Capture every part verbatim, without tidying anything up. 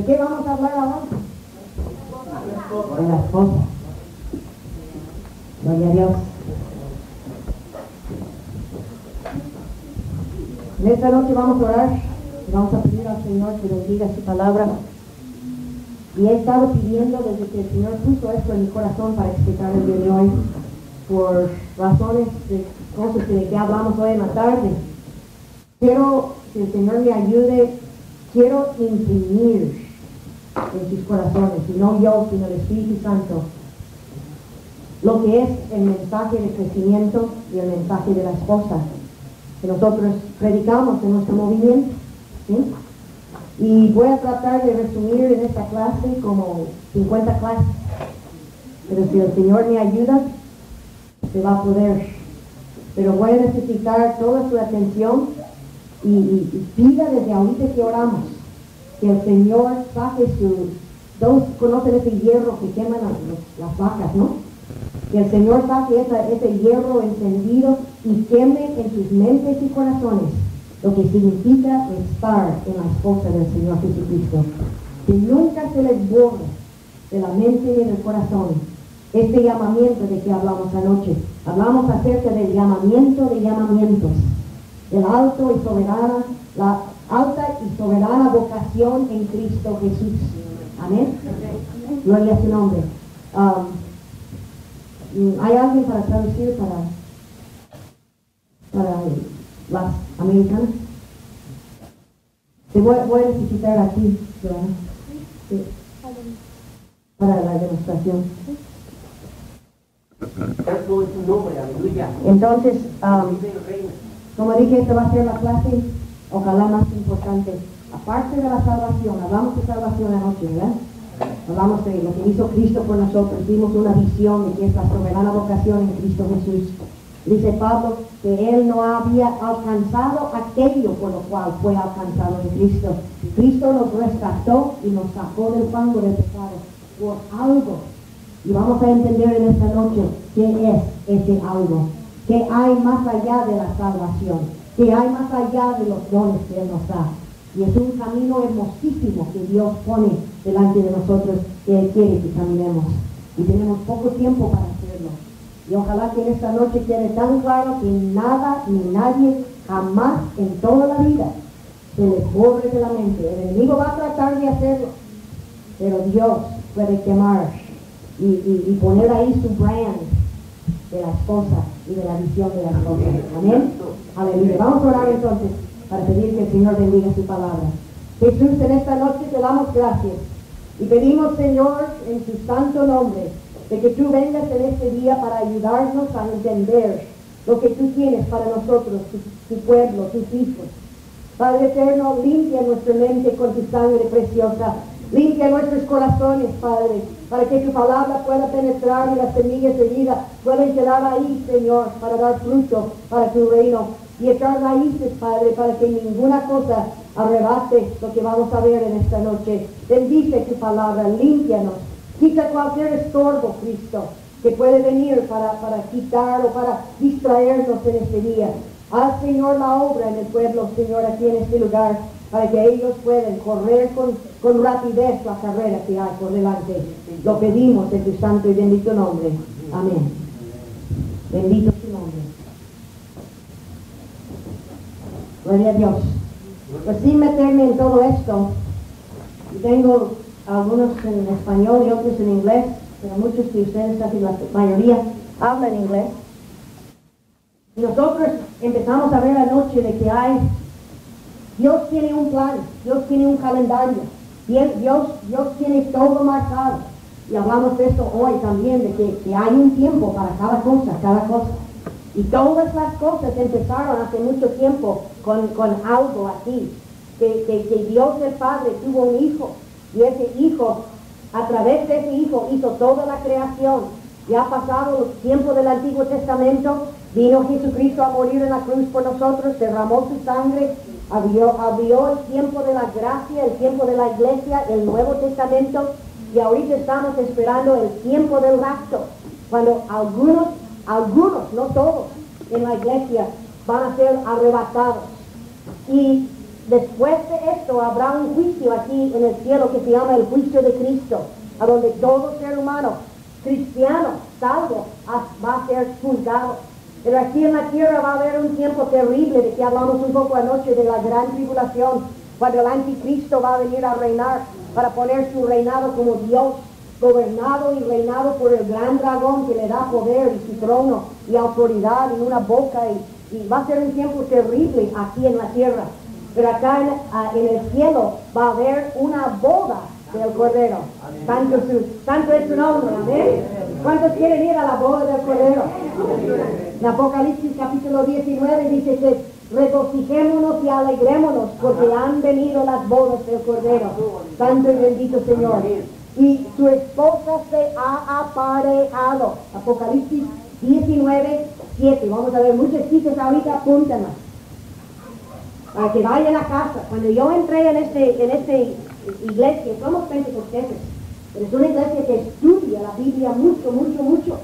¿De qué vamos a hablar ahora? De la esposa. Gloria a Dios. En esta noche vamos a orar y vamos a pedir al Señor que bendiga su palabra. Y he estado pidiendo desde que el Señor puso esto en mi corazón para explicar el día de hoy, por razones de cosas de que hablamos hoy en la tarde. Quiero que el Señor me ayude, quiero imprimir en sus corazones, y no yo, sino el Espíritu Santo, lo que es el mensaje de crecimiento y el mensaje de la esposa que nosotros predicamos en nuestro movimiento, ¿sí? Y voy a tratar de resumir en esta clase como cincuenta clases, pero si el Señor me ayuda, se va a poder. Pero voy a necesitar toda su atención y, y, y pida desde ahorita que oramos que el Señor saque su, todos conocen ese hierro que queman las, las vacas, ¿no? Que el Señor saque esa, ese hierro encendido y queme en sus mentes y corazones lo que significa estar en la esposa del Señor Jesucristo. Que nunca se les borre de la mente y del corazón este llamamiento de que hablamos anoche. Hablamos acerca del llamamiento de llamamientos, el alto y soberana, la alta y soberana vocación en Cristo Jesús. Amén. Gloria a su nombre. Um, ¿Hay alguien para traducir para, para las americanas? Te voy, voy a necesitar aquí, Joana. Sí. Para la demostración. Entonces, um, como dije, esta va a ser la clase, ojalá más importante. Aparte de la salvación, hablamos de salvación anoche, ¿verdad? Hablamos de lo que hizo Cristo por nosotros, vimos una visión de que es la soberana vocación en Cristo Jesús. Dice Pablo que él no había alcanzado aquello por lo cual fue alcanzado en Cristo. Cristo nos rescató y nos sacó del fango del pecado por algo. Y vamos a entender en esta noche qué es ese algo, qué hay más allá de la salvación, qué hay más allá de los dones que Él nos da. Y es un camino hermosísimo que Dios pone delante de nosotros, que Él quiere que caminemos. Y tenemos poco tiempo para hacerlo. Y ojalá que en esta noche quede tan claro que nada ni nadie jamás en toda la vida se les borre de la mente. El enemigo va a tratar de hacerlo, pero Dios puede quemar y, y, y poner ahí su brand de la esposa y de la visión de la esposa. Amén. Aleluya. Vamos a orar entonces para pedir que el Señor bendiga su palabra. Jesús, en esta noche te damos gracias y pedimos, Señor, en tu santo nombre, de que tú vengas en este día para ayudarnos a entender lo que tú tienes para nosotros, tu, tu pueblo, tus hijos. Padre eterno, limpia nuestra mente con tu sangre preciosa. Limpia nuestros corazones, Padre, para que tu palabra pueda penetrar y las semillas de vida puedan quedar ahí, Señor, para dar fruto para tu reino. Y echar raíces, Padre, para que ninguna cosa arrebate lo que vamos a ver en esta noche. Bendice tu palabra, límpianos. Quita cualquier estorbo, Cristo, que puede venir para, para quitar o para distraernos en este día. Haz, Señor, la obra en el pueblo, Señor, aquí en este lugar, para que ellos puedan correr con, con rapidez la carrera que hay por delante. Lo pedimos en tu santo y bendito nombre. Amén. Bendito tu nombre. Gloria a Dios. Pues sin meterme en todo esto, tengo algunos en español y otros en inglés, pero muchos de ustedes, casi la mayoría, hablan inglés. Y nosotros empezamos a ver anoche de que hay, Dios tiene un plan, Dios tiene un calendario, Dios, Dios tiene todo marcado. Y hablamos de esto hoy también, de que, que hay un tiempo para cada cosa, cada cosa. Y todas las cosas empezaron hace mucho tiempo con, con algo aquí, que, que, que Dios el Padre tuvo un hijo, y ese hijo, a través de ese hijo, hizo toda la creación. Ya ha pasado el tiempo del Antiguo Testamento, vino Jesucristo a morir en la cruz por nosotros, derramó su sangre, abrió, abrió el tiempo de la gracia, el tiempo de la iglesia, el Nuevo Testamento, y ahorita estamos esperando el tiempo del rapto, cuando algunos, algunos, no todos, en la iglesia van a ser arrebatados. Y después de esto habrá un juicio aquí en el cielo que se llama el juicio de Cristo, a donde todo ser humano, cristiano, salvo, va a ser juzgado. Pero aquí en la tierra va a haber un tiempo terrible, de que hablamos un poco anoche, de la gran tribulación, cuando el anticristo va a venir a reinar para poner su reinado como Dios, gobernado y reinado por el gran dragón que le da poder y su trono y autoridad y una boca, y, y va a ser un tiempo terrible aquí en la tierra. Pero acá en, a, en el cielo va a haber una boda del Cordero. Santo, su, santo es su nombre, amén. ¿Cuántos quieren ir a la boda del Cordero? En Apocalipsis capítulo diecinueve dice que regocijémonos y alegrémonos porque han venido las bodas del Cordero. Santo y bendito Señor. Y su esposa se ha aparejado. Apocalipsis diecinueve, siete. Vamos a ver muchas citas ahorita, apúntenlas, para que vayan a casa. Cuando yo entré en este, en este iglesia, somos pentecosteses, pero es una iglesia que estudia la Biblia mucho, mucho, mucho.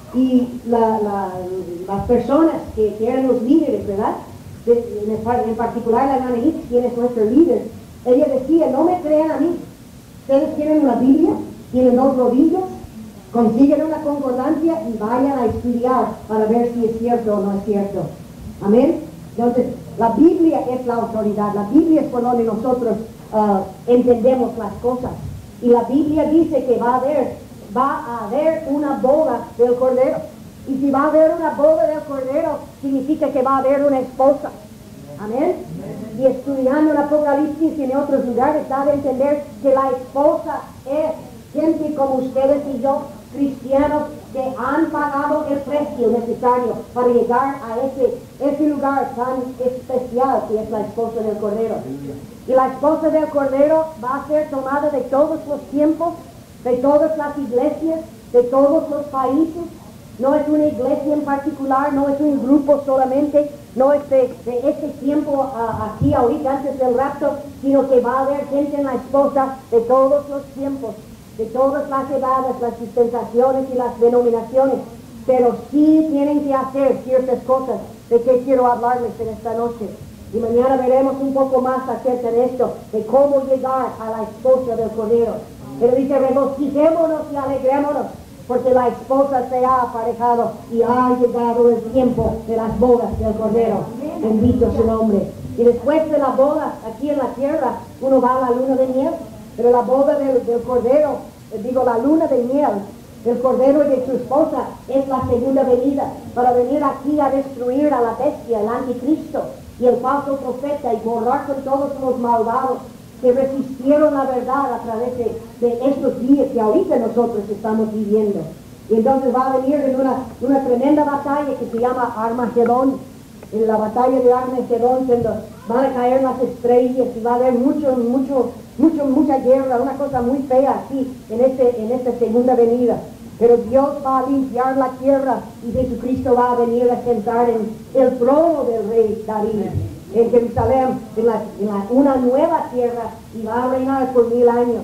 Y la, la, las personas que, que eran los líderes, ¿verdad? De, en, en particular la hermana Hicks, quien es nuestro líder, ella decía, no me crean a mí. Ustedes tienen una Biblia, tienen dos rodillos, consiguen una concordancia y vayan a estudiar para ver si es cierto o no es cierto. Amén. Entonces, la Biblia es la autoridad, la Biblia es por donde nosotros uh, entendemos las cosas. Y la Biblia dice que va a haber, va a haber una boda del Cordero. Y si va a haber una boda del Cordero, significa que va a haber una esposa. Amén. Y estudiando en Apocalipsis y en otros lugares, da a entender que la esposa es gente como ustedes y yo, cristianos, que han pagado el precio necesario para llegar a ese, ese lugar tan especial que es la esposa del Cordero. Y la esposa del Cordero va a ser tomada de todos los tiempos, de todas las iglesias, de todos los países. No es una iglesia en particular, no es un grupo solamente, no es de, de este tiempo uh, aquí ahorita antes del rapto, sino que va a haber gente en la esposa de todos los tiempos, de todas las edades, las dispensaciones y las denominaciones. Pero sí tienen que hacer ciertas cosas de que quiero hablarles en esta noche. Y mañana veremos un poco más acerca de esto, de cómo llegar a la esposa del Cordero. Pero dice, regocijémonos y alegrémonos, porque la esposa se ha aparejado y ha llegado el tiempo de las bodas del Cordero. Bendito su nombre. Y después de la boda aquí en la tierra, uno va a la luna de miel, pero la boda del, del Cordero, eh, digo la luna de miel, del Cordero y de su esposa, es la segunda venida, para venir aquí a destruir a la bestia, el anticristo y el falso profeta, y borrar con todos los malvados que resistieron la verdad a través de, de estos días que ahorita nosotros estamos viviendo. Y entonces va a venir en una, una tremenda batalla que se llama Armagedón. En la batalla de Armagedón, cuando van a caer las estrellas y va a haber mucho, mucho, mucho, mucha guerra, una cosa muy fea aquí en, este, en esta segunda venida. Pero Dios va a limpiar la tierra y Jesucristo va a venir a sentar en el trono del rey David en Jerusalén, en, la, en la, una nueva tierra, y va a reinar por mil años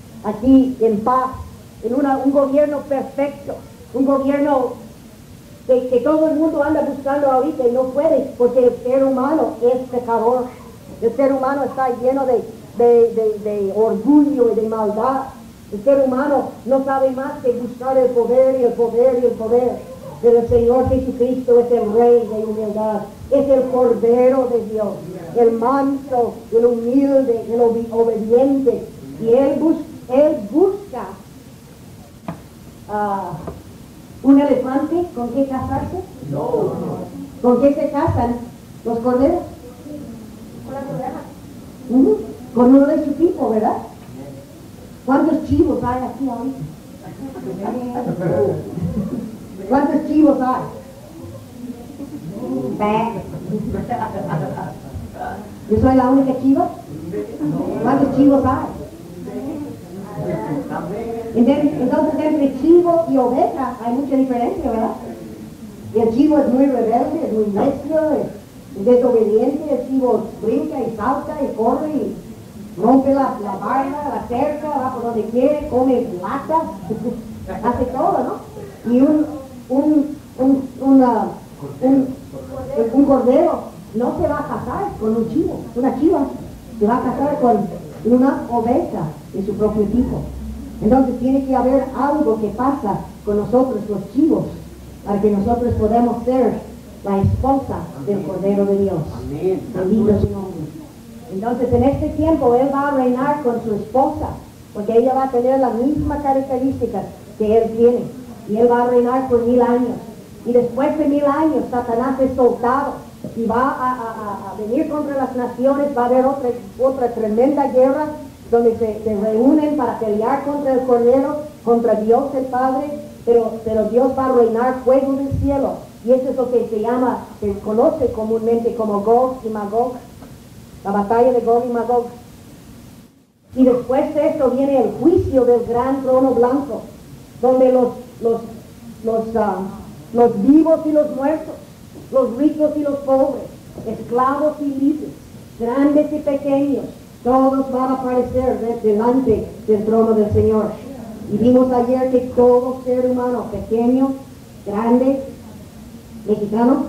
aquí en paz, en una, un gobierno perfecto, un gobierno que, que todo el mundo anda buscando ahorita y no puede, porque el ser humano es pecador. El ser humano está lleno de, de, de, de orgullo y de maldad. El ser humano no sabe más que buscar el poder y el poder y el poder. Pero el Señor Jesucristo es el Rey de humildad, es el Cordero de Dios, el manso, el humilde, el ob obediente. Y Él, bus él busca uh, un elefante con qué casarse. No. ¿Con qué se casan los corderos? Con las ovejas. Uh-huh. Con uno de su tipo, ¿verdad? ¿Cuántos chivos hay aquí ahorita? ¿Cuántos chivos hay? ¿Yo soy la única chiva? ¿Cuántos chivos hay? Entonces, entre chivo y oveja hay mucha diferencia, ¿verdad? Y el chivo es muy rebelde, es muy necio, es desobediente. El chivo brinca y salta y corre y rompe la, la barra, la cerca, va por donde quiere, come latas, hace todo, ¿no? Y un Un, un, una, un, un cordero no se va a casar con un chivo, una chiva. Se va a casar con una oveja de su propio tipo. Entonces tiene que haber algo que pasa con nosotros, los chivos, para que nosotros podamos ser la esposa del Cordero de Dios. Bendito su nombre. Entonces en este tiempo Él va a reinar con su esposa, porque ella va a tener las mismas características que Él tiene. Y Él va a reinar por mil años. Y después de mil años Satanás es soltado y va a, a, a venir contra las naciones. Va a haber otra, otra tremenda guerra donde se, se reúnen para pelear contra el Cordero, contra Dios el Padre, pero, pero Dios va a reinar fuego del cielo. Y eso es lo que se llama, se conoce comúnmente como Gog y Magog, la batalla de Gog y Magog. Y después de esto viene el juicio del gran trono blanco, donde los, los, los, uh, los vivos y los muertos, los ricos y los pobres, esclavos y libres, grandes y pequeños, todos van a aparecer de, delante del trono del Señor. Y vimos ayer que todo ser humano, pequeño, grande, mexicano,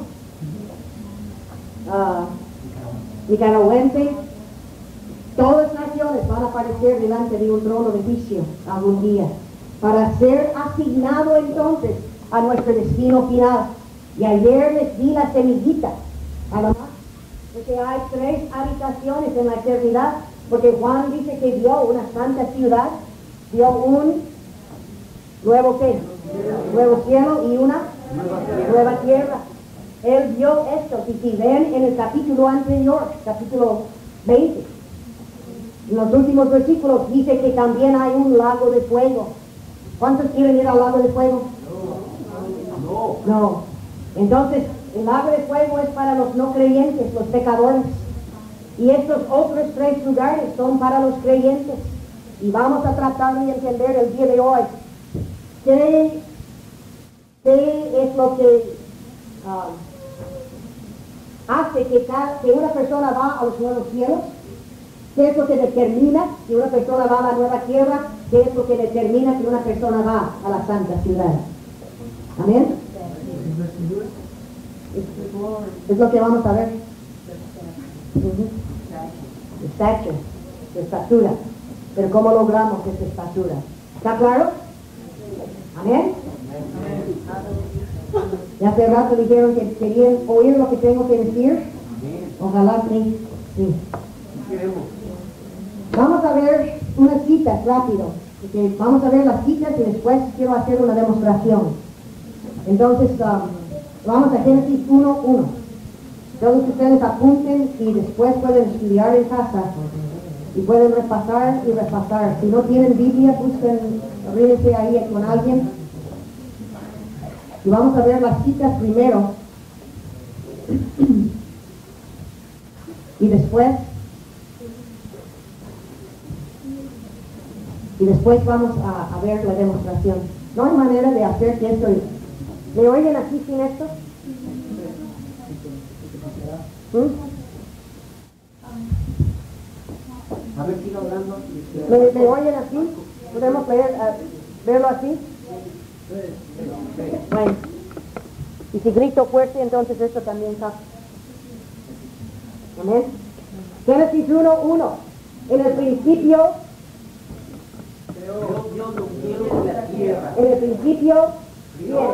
uh, nicaragüense, todas las naciones van a aparecer delante de un trono de juicio algún día, para ser asignado entonces a nuestro destino final. Y ayer les di la semillita, a la más, porque hay tres habitaciones en la eternidad, porque Juan dice que vio una santa ciudad, vio un nuevo ¿qué? Nuevo cielo y una nueva tierra. Él vio esto, y si ven en el capítulo anterior, capítulo veinte, en los últimos versículos dice que también hay un lago de fuego. ¿Cuántos quieren ir al lago de fuego? No. No. Entonces, el lago de fuego es para los no creyentes, los pecadores. Y estos otros tres lugares son para los creyentes. Y vamos a tratar de entender el día de hoy qué, qué es lo que uh, hace que, cada, que una persona va a los nuevos cielos, qué es lo que determina que una persona va a la nueva tierra, qué es lo que determina que una persona va a la santa ciudad. Amén. Es, es lo que vamos a ver. Uh-huh. Estatura, estatura. Pero ¿cómo logramos esa estatura? ¿Está claro? Amén. Ya hace rato dijeron que querían oír lo que tengo que decir. Ojalá sí. sí. Vamos a ver unas citas rápido. Porque vamos a ver las citas y después quiero hacer una demostración. Entonces, um, vamos a Génesis uno uno. Todos ustedes apunten y después pueden estudiar en casa y pueden repasar y repasar. Si no tienen Biblia, busquen, ríense ahí con alguien. Y vamos a ver las citas primero. Y después, y después vamos a, a ver la demostración. No hay manera de hacer que esto... ¿Me oyen así sin esto? ¿Mm? A ver, sigo hablando. ¿Me, me oyen así? ¿Podemos leer, uh, verlo así? Bueno. Y si grito fuerte, entonces esto también está. Amén. Génesis uno uno. En el principio, Dios dio los cielos y la tierra. en el principio, Dios.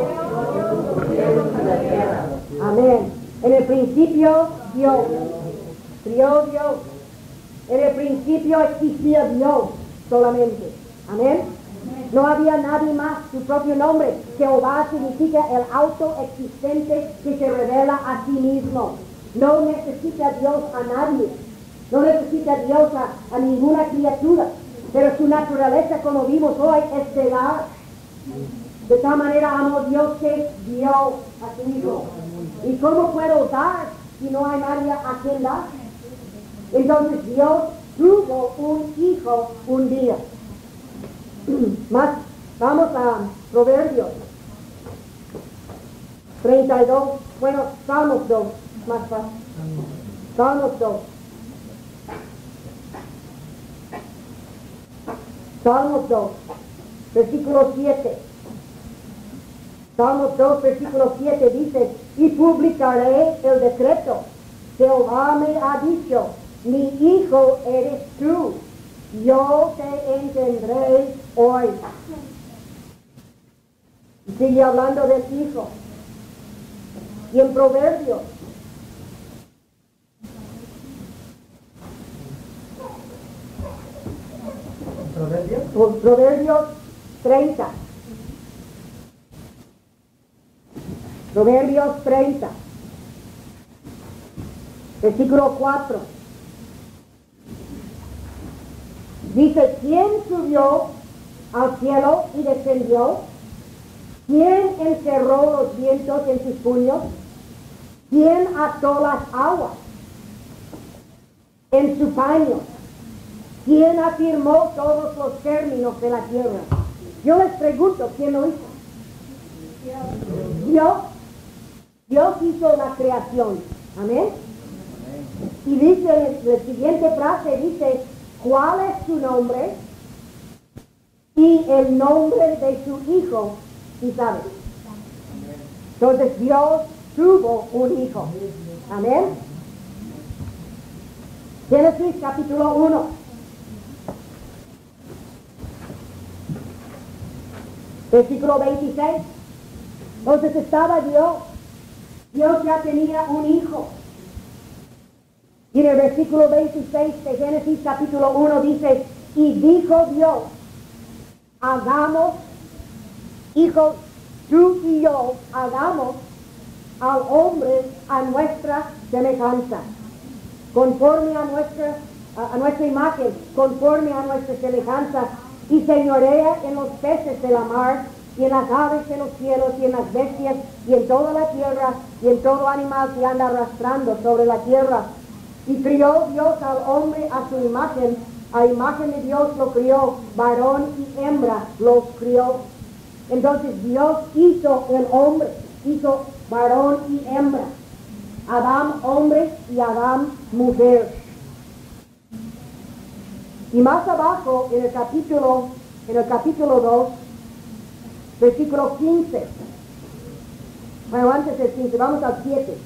Amén. En el principio, Dios. Crió Dios. En el principio existía Dios solamente. Amén. No había nadie más. Su propio nombre, Jehová, significa el autoexistente que se revela a sí mismo. No necesita Dios a nadie. No necesita Dios a, a ninguna criatura. Pero su naturaleza, como vimos hoy, es de dar. De tal manera amó Dios que dio a su Hijo. ¿Y cómo puedo dar si no hay nadie a quien dar? Entonces Dios tuvo un hijo un día. Más, vamos a Proverbios treinta y dos, bueno, Salmos dos, más fácil. Salmos dos. Salmos dos, versículo siete. Salmos dos, versículo siete dice, y publicaré el decreto. Jehová me ha dicho, mi hijo eres tú, yo te engendré hoy. Y sigue hablando del hijo. Y en Proverbios, ¿Proverbios? Proverbios treinta. Proverbios treinta. Versículo cuatro. Dice, ¿quién subió al cielo y descendió? ¿Quién encerró los vientos en sus puños? ¿Quién ató las aguas en su paño? ¿Quién afirmó todos los términos de la tierra? Yo les pregunto, ¿quién lo hizo? Dios. Dios hizo la creación. Amén. Y dice, la siguiente frase dice, ¿cuál es su nombre? Y el nombre de su hijo, ¿sí sabe? Entonces Dios tuvo un hijo. Amén. Génesis capítulo uno. Versículo veintiséis. Entonces estaba Dios. Dios ya tenía un hijo. Y en el versículo veintiséis de Génesis capítulo uno dice, y dijo Dios, hagamos, hijos, tú y yo, hagamos al hombre a nuestra semejanza, conforme a nuestra, a, a nuestra imagen, conforme a nuestra semejanza, y señorea en los peces de la mar, y en las aves de los cielos, y en las bestias, y en toda la tierra, y en todo animal que anda arrastrando sobre la tierra. Y crió Dios al hombre a su imagen, a imagen de Dios lo crió, varón y hembra los crió. Entonces Dios hizo el hombre, hizo varón y hembra, Adán hombre y Adán mujer. Y más abajo en el capítulo, en el capítulo dos, versículo quince, bueno, antes del quince, vamos al siete.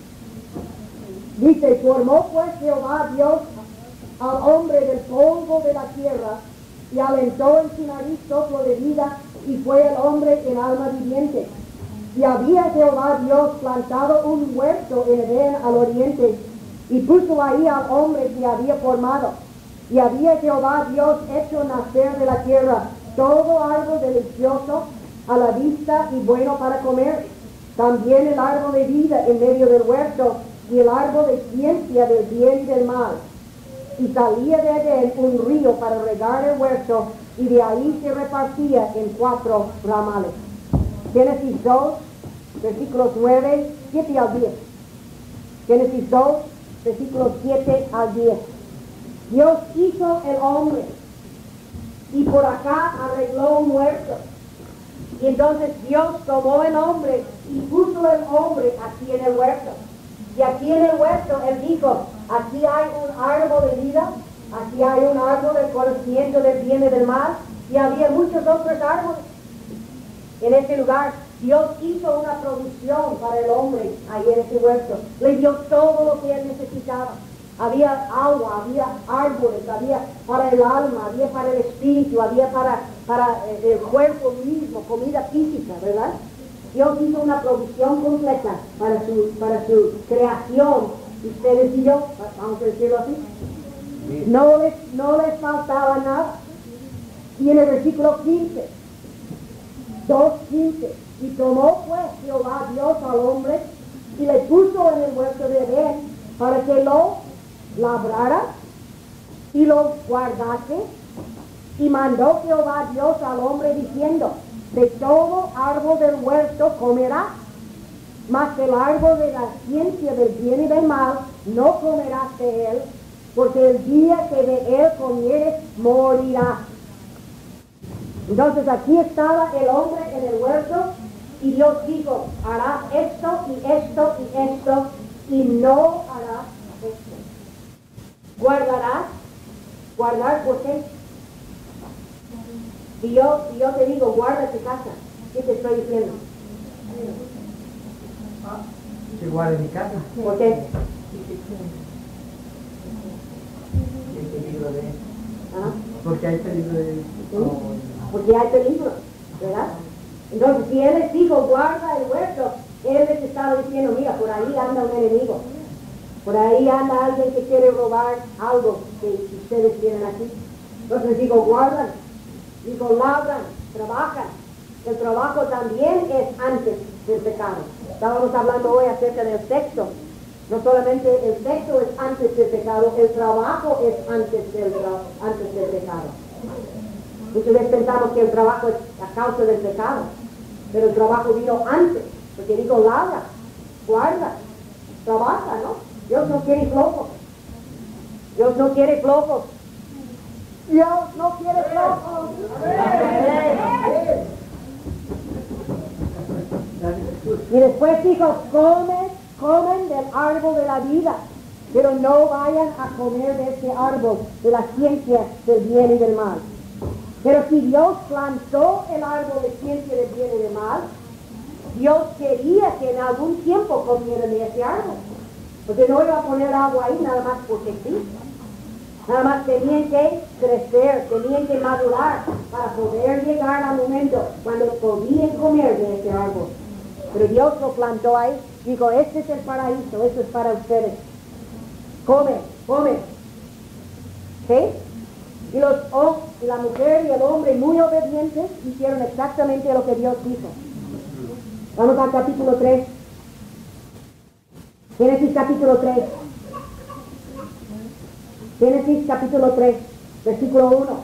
Dice, formó pues Jehová Dios al hombre del polvo de la tierra, y alentó en su nariz soplo de vida, y fue el hombre en alma viviente. Y había Jehová Dios plantado un huerto en Edén al oriente, y puso ahí al hombre que había formado. Y había Jehová Dios hecho nacer de la tierra todo árbol delicioso a la vista y bueno para comer, también el árbol de vida en medio del huerto, y el árbol de ciencia del bien y del mal. Y salía de Edén un río para regar el huerto, y de ahí se repartía en cuatro ramales. Génesis dos, versículos nueve, siete al diez. Génesis dos, versículos siete al diez. Dios hizo el hombre, y por acá arregló un huerto. Y entonces Dios tomó el hombre y puso el hombre aquí en el huerto. Y aquí en el huerto Él dijo, aquí hay un árbol de vida, aquí hay un árbol del conocimiento del bien y del mal, y había muchos otros árboles. En ese lugar Dios hizo una provisión para el hombre ahí en ese huerto. Le dio todo lo que él necesitaba. Había agua, había árboles, había para el alma, había para el espíritu, había para, para el cuerpo mismo, comida física, ¿verdad? Dios hizo una provisión completa para su, para su creación. Ustedes y yo, vamos a decirlo así, no les, no les faltaba nada. Y en el versículo quince, dos quince, y tomó pues Jehová Dios al hombre y le puso en el huerto de Edén para que lo labrara y lo guardase, y mandó Jehová Dios al hombre diciendo, de todo árbol del huerto comerás, mas el árbol de la ciencia del bien y del mal no comerás de él, porque el día que de él comieres morirás. Entonces aquí estaba el hombre en el huerto, y Dios dijo, harás esto y esto y esto, y no harás esto. Guardarás, guardar por qué. Y yo, y yo te digo, guarda tu casa, ¿qué te estoy diciendo? Que guarde mi casa. ¿Por qué? peligro de... ¿Ah? Porque hay peligro de... ¿Sí? Porque hay peligro, ¿verdad? Entonces, si él les dijo, guarda el huerto, él les estaba diciendo, mira, por ahí anda un enemigo. Por ahí anda alguien que quiere robar algo que ustedes tienen aquí. Entonces digo, guardan, digo, labran, trabajan. El trabajo también es antes del pecado. Estábamos hablando hoy acerca del sexo. No solamente el sexo es antes del pecado, el trabajo es antes del, antes del pecado. Muchas veces pensamos que el trabajo es a causa del pecado, pero el trabajo vino antes, porque digo, labra, guarda, trabaja, ¿no? Dios no quiere flojos. Dios no quiere flojos. Dios no quiere flojos. Y después dijo, comen, comen del árbol de la vida, pero no vayan a comer de este árbol de la ciencia del bien y del mal. Pero si Dios plantó el árbol de ciencia del bien y del mal, Dios quería que en algún tiempo comieran de ese árbol. Porque no iba a poner agua ahí nada más porque sí. Nada más tenían que crecer, tenían que madurar para poder llegar al momento cuando podían comer de ese árbol. Pero Dios lo plantó ahí. Dijo, este es el paraíso, esto es para ustedes. Come, come. ¿Sí? Y los, oh, y la mujer y el hombre muy obedientes hicieron exactamente lo que Dios dijo. Vamos al capítulo tres. Génesis capítulo tres. Génesis capítulo tres, versículo uno.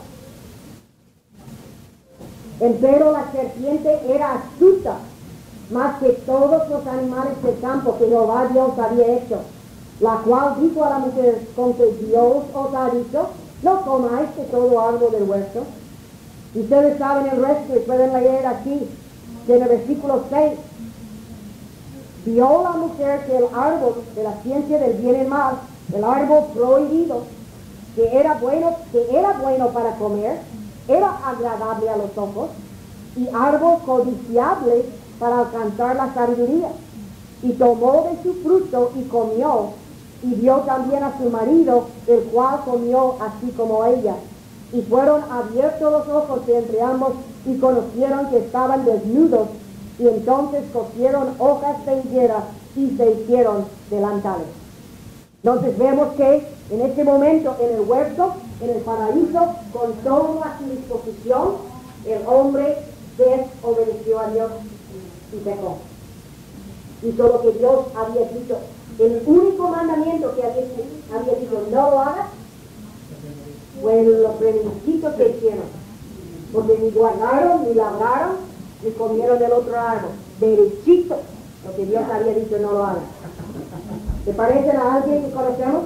Empero la serpiente era astuta más que todos los animales del campo que Jehová Dios había hecho, la cual dijo a la mujer, con que Dios os ha dicho, no comáis de todo árbol del huerto. Y ustedes saben el resto y pueden leer aquí, que en el versículo seis, vio la mujer que el árbol de la ciencia del bien y el mal, el árbol prohibido, que era bueno, que era bueno para comer, era agradable a los ojos, y árbol codiciable para alcanzar la sabiduría. Y tomó de su fruto y comió, y dio también a su marido, el cual comió así como ella. Y fueron abiertos los ojos de entre ambos, y conocieron que estaban desnudos, y entonces cosieron hojas de higuera y se hicieron delantales. Entonces vemos que en este momento en el huerto, en el paraíso, con todo a su disposición, el hombre desobedeció a Dios y pecó. Hizo lo que Dios había dicho. El único mandamiento que había, había dicho no lo hagas fue los primericitos que hicieron. Porque ni guardaron, ni labraron, ni comieron del otro árbol. Derechito, lo que Dios había dicho no lo hagas. ¿Te parecen a alguien que conocemos?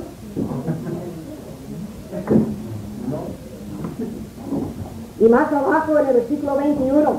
Y más abajo en el versículo veintiuno,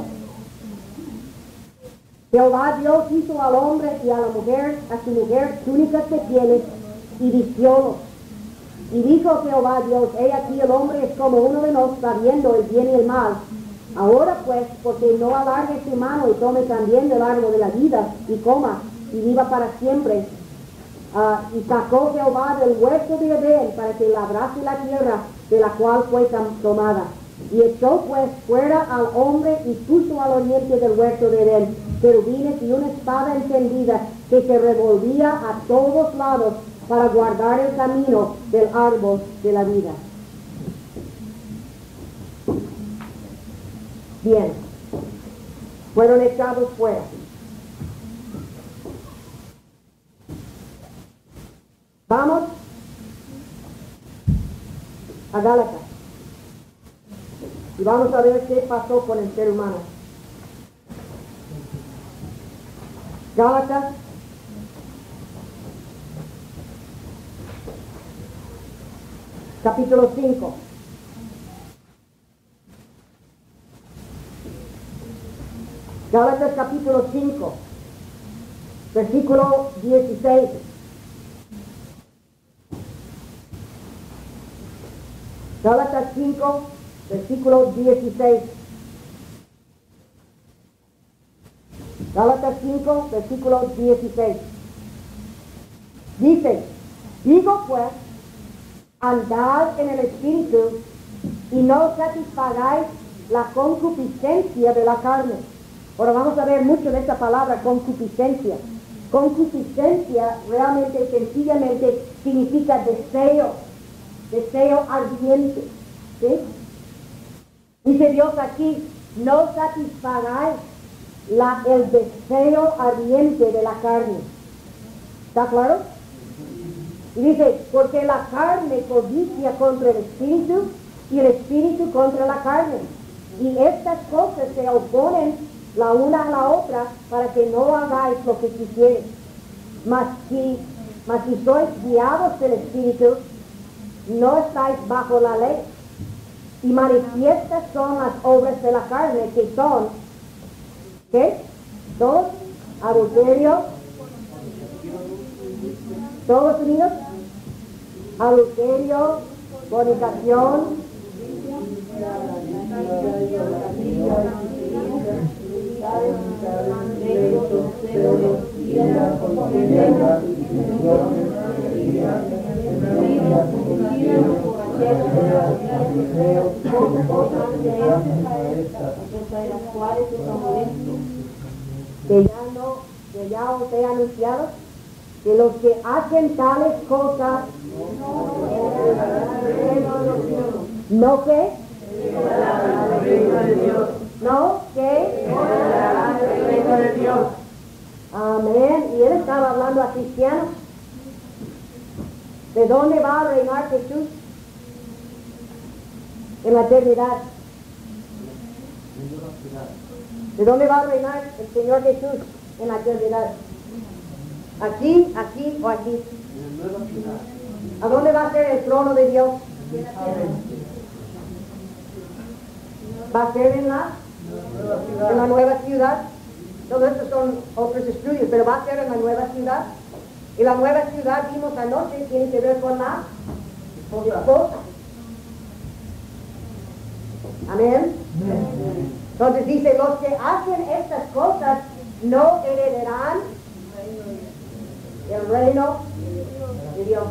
Jehová Dios hizo al hombre y a la mujer, a su mujer, túnicas de pieles y vistiólos. Y dijo Jehová Dios, he aquí el hombre es como uno de nosotros, sabiendo el bien y el mal. Ahora pues, porque no alargue su mano y tome también del árbol de la vida y coma y viva para siempre. Uh, y sacó Jehová del huerto de Edén para que labrase la tierra de la cual fue tomada. Y echó pues fuera al hombre y puso al oriente del huerto de Edén querubines y una espada encendida que se revolvía a todos lados para guardar el camino del árbol de la vida. Bien, fueron echados fuera. Vamos a Gálatas y vamos a ver qué pasó con el ser humano. Gálatas capítulo cinco. Gálatas capítulo cinco, versículo dieciséis. Gálatas cinco, versículo dieciséis. Gálatas cinco, versículo dieciséis. Dice, digo pues, andad en el Espíritu y no satisfagáis la concupiscencia de la carne. Ahora vamos a ver mucho de esta palabra concupiscencia. Concupiscencia realmente, sencillamente, significa deseo, deseo ardiente. ¿Sí? Dice Dios aquí, no satisfagáis la, el deseo ardiente de la carne. ¿Está claro? Y dice, porque la carne codicia contra el espíritu y el espíritu contra la carne. Y estas cosas se oponen la una a la otra para que no hagáis lo que quisierais. Mas si, mas si sois guiados del espíritu, no estáis bajo la ley. Y manifiestas son las obras de la carne, que son, ¿qué? Dos, adulterio, todos unidos, adulterio, fornicación, que ya no, que ya os he anunciado, que los que hacen tales cosas, no que, no que, amén. Y él estaba hablando a cristianos. ¿De dónde va a reinar Jesús? En la eternidad. ¿De dónde va a reinar el Señor Jesús en la eternidad? ¿Aquí, aquí o aquí? ¿A dónde va a ser el trono de Dios? ¿Va a ser en la, en la nueva ciudad? Todos estos son otros estudios, pero va a ser en la nueva ciudad. Y la nueva ciudad, vimos anoche, tiene que ver con la esposa. Amén. Entonces dice, los que hacen estas cosas no heredarán el reino de Dios.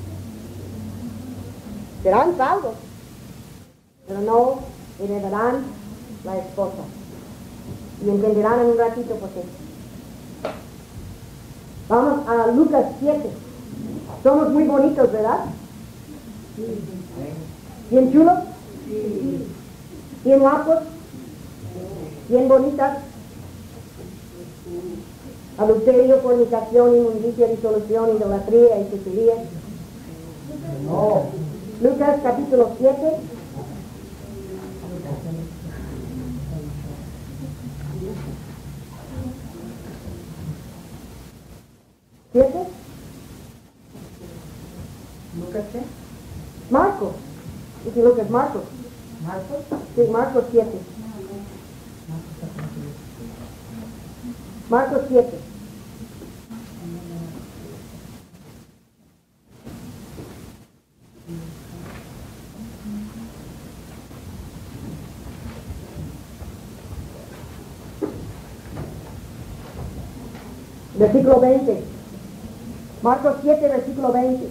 Serán salvos, pero no heredarán la esposa. Y entenderán en un ratito por qué. Vamos a Lucas siete. Somos muy bonitos, ¿verdad? ¿Bien chulos? ¿Bien guapos? ¿Bien bonitas? Adulterio, fornicación, inmundicia, disolución, idolatría, hechicería. No. Lucas capítulo siete. ¿Siete? ¿Lucas qué? Marcos. Dice Lucas, Marcos. ¿Marcos? Sí, Marcos siete. Marcos siete. Versículo veinte. Marcos siete, versículo veinte.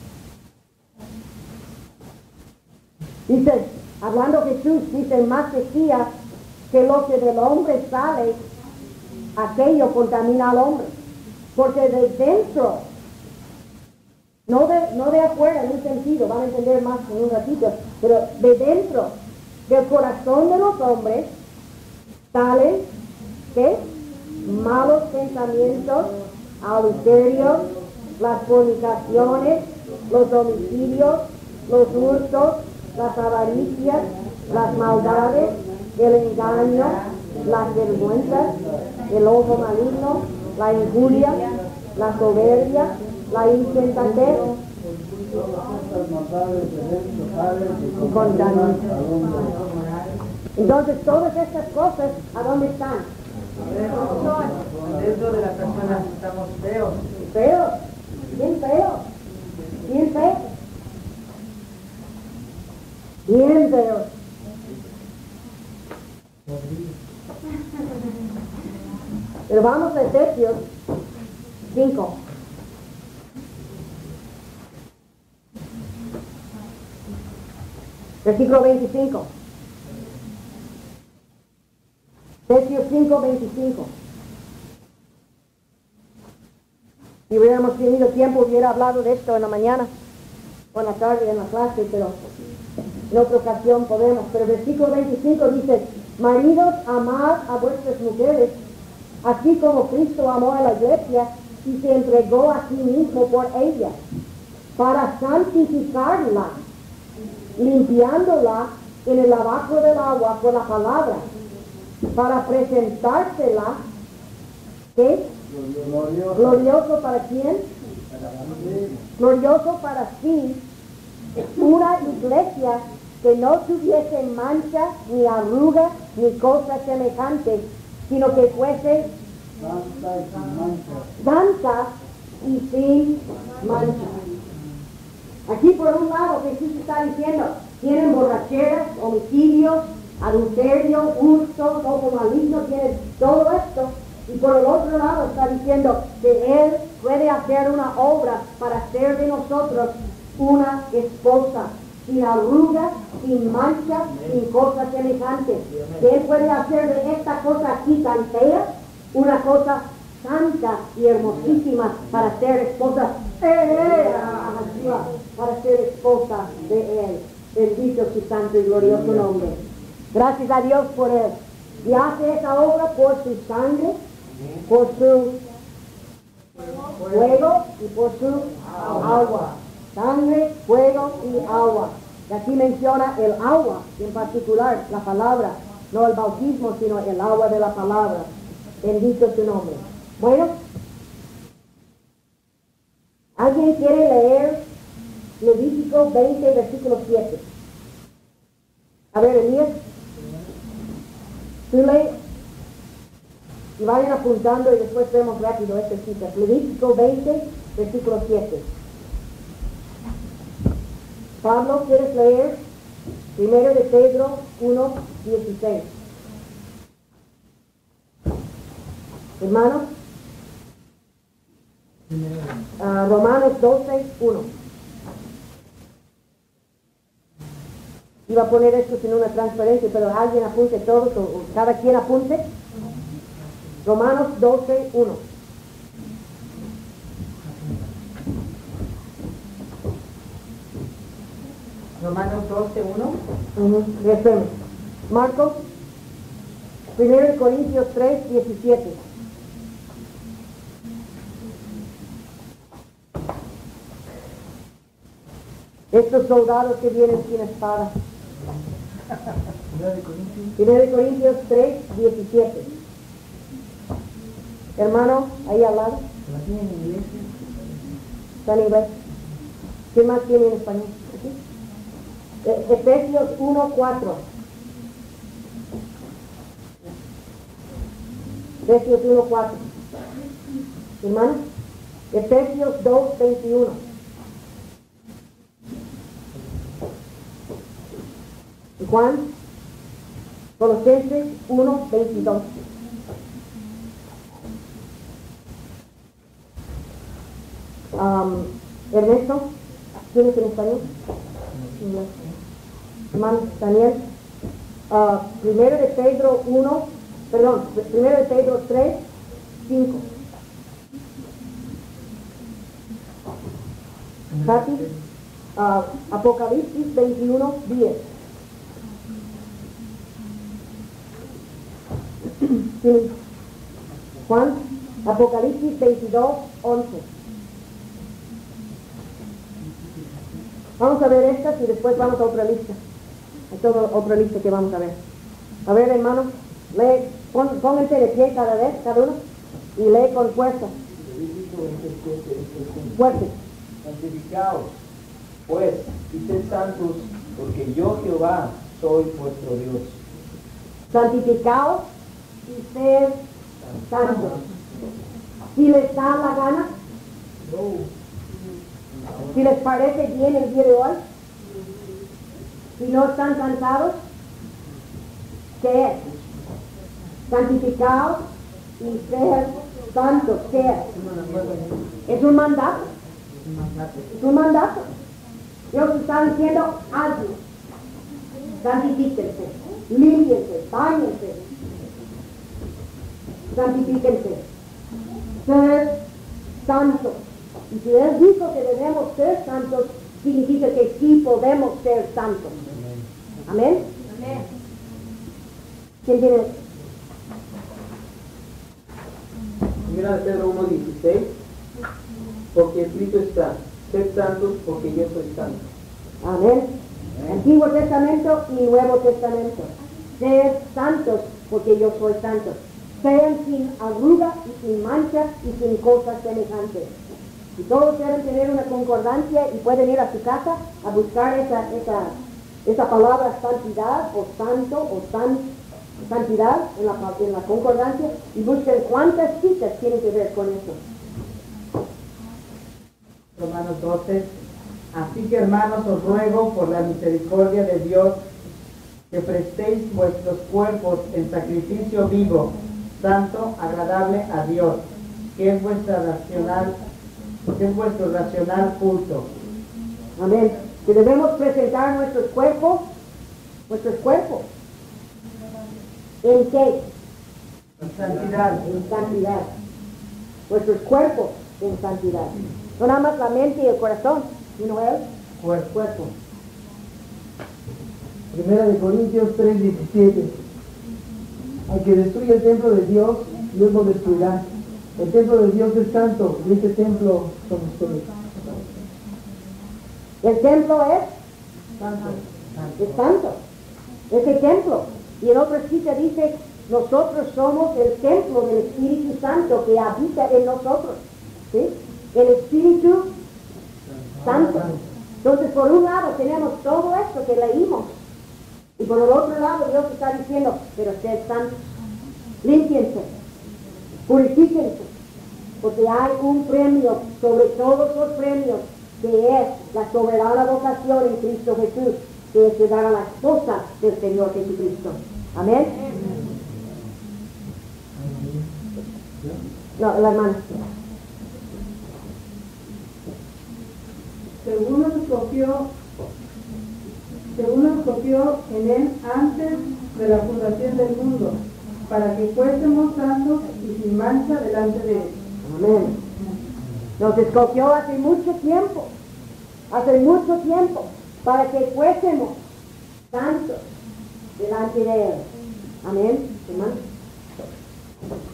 Dice, hablando Jesús, dice, más decía que lo que del hombre sale, aquello contamina al hombre. Porque de dentro, no de, no de afuera en un sentido, van a entender más en un ratito, pero de dentro del corazón de los hombres salen, ¿qué? Malos pensamientos, adulterios, las fornicaciones, los homicidios, los hurtos, las avaricias, las maldades, el engaño, las vergüenzas, el ojo maligno, la injuria, la soberbia, la insensatez y contaminación. Entonces todas estas cosas, ¿a dónde están? Dentro de las personas estamos feos. Feos, bien feos, bien feos, bien feos. Pero vamos a Efesios cinco. Versículo veinticinco. Efesios cinco, veinticinco. Si hubiéramos tenido tiempo, hubiera hablado de esto en la mañana o en la tarde en la clase, pero en otra ocasión podemos. Pero el versículo veinticinco dice: maridos, amad a vuestras mujeres, así como Cristo amó a la iglesia y se entregó a sí mismo por ella, para santificarla, limpiándola en el lavacro del agua por la palabra, para presentársela, ¿qué? Glorioso. Glorioso para quién? Glorioso para sí, una iglesia que no tuviese mancha, ni arruga, ni cosa semejante, sino que fuese Santa y sin mancha. santa y sin mancha. Aquí por un lado Jesús está diciendo, tienen borracheras, homicidios, adulterio, hurto, ojo maligno, tienen todo esto. Y por el otro lado está diciendo que Él puede hacer una obra para hacer de nosotros una esposa sin arrugas, sin mancha, sin cosas semejantes. Que Él puede hacer de esta cosa aquí tan fea una cosa santa y hermosísima para ser esposa, eh, para ser esposa de Él. Bendito su santo y glorioso nombre. Gracias a Dios por Él. Y hace esa obra por su sangre, por su fuego y por su agua. Sangre, fuego y agua. Y aquí menciona el agua, en particular la palabra, no el bautismo, sino el agua de la palabra. Bendito su nombre. Bueno, ¿alguien quiere leer Levítico veinte, versículo siete? A ver, Elías, tú lee y vayan apuntando y después vemos rápido estas citas. Levítico veinte, versículo siete. Pablo, ¿quieres leer? Primero de Pedro uno, dieciséis. Hermanos, uh, Romanos doce, uno. Iba a poner esto en una transparencia, pero alguien apunte todos, o, o cada quien apunte. Romanos doce, uno. Romanos doce, uno. Uh-huh. Respemos. Marcos, primero Corintios tres, diecisiete. Estos soldados que vienen sin espada. primero Corintios tres, diecisiete. Hermano, ahí al lado. ¿La tienen en inglés? Está en inglés. ¿Quién más tiene en español? ¿Aquí? E- Efesios uno, cuatro. Efesios uno, cuatro. Hermano. Efesios dos, veintiuno. ¿Y Juan? Colosenses uno, veintidós. Um, Ernesto, ¿tienes en español? No. Hermano Daniel, uh, primero de Pedro uno, perdón, primero de Pedro tres, cinco. Katy, uh, Apocalipsis veintiuno, diez. Sí. Juan, Apocalipsis veintidós, once. Vamos a ver estas y después vamos a otra lista. Hay toda otra lista que vamos a ver. A ver, hermano, lee, pon, pónganse de pie cada vez, cada uno, y lee con fuerza. Fuerte. Santificaos, pues, y sed santos, porque yo Jehová soy vuestro Dios. Santificaos y sed santos. Si les da la gana, si les parece bien el día de hoy, si no están cansados, ¿qué es? Santificaos y sed santos. ¿Qué es? Es un mandato. Es un mandato. Dios está diciendo algo. santifíquense, límpiense, báñense, santifíquense, ser santos. Y si Él dijo que debemos ser santos, significa que sí podemos ser santos. Amén. Amén. ¿Quién tiene? Primera de Pedro uno dieciséis, porque escrito está, sed santos porque yo soy santo. Amén. Antiguo Testamento y Nuevo Testamento. Sed santos porque yo soy santo. Sean sin arruga y sin mancha y sin cosas semejantes. Y todos deben tener una concordancia y pueden ir a su casa a buscar esa, esa, esa palabra santidad o santo o san, santidad en la, en la concordancia y busquen cuántas citas tienen que ver con eso. Romanos doce. Así que, hermanos, os ruego por la misericordia de Dios que prestéis vuestros cuerpos en sacrificio vivo, santo, agradable a Dios, que es vuestra racional, que es vuestro racional culto. Amén. Que debemos presentar nuestros cuerpos, nuestros cuerpos. ¿En qué? En santidad. En santidad. Nuestros cuerpos en santidad. No nada más la mente y el corazón, sino el Cuerpo. cuerpo. Primera de Corintios tres diecisiete. Al que destruye el templo de Dios, Dios lo destruirá. El templo de Dios es santo y este templo son ustedes. El templo es, Santo. es santo. Es el templo. Y en otra cita dice, nosotros somos el templo del Espíritu Santo que habita en nosotros. ¿Sí? El Espíritu Santo. Entonces, por un lado tenemos todo esto que leímos. Y por el otro lado Dios está diciendo, pero sed santos, límpiense, purifíquense, porque hay un premio sobre todos los premios, que es la soberana vocación en Cristo Jesús, que es llegar a la esposa del Señor Jesucristo. Amén. No, la hermana. Según nos escogió, según nos escogió en Él antes de la fundación del mundo, para que fuésemos santos y sin mancha delante de Él. Amén. Nos escogió hace mucho tiempo, hace mucho tiempo, para que fuésemos santos delante de Él. Amén, hermano.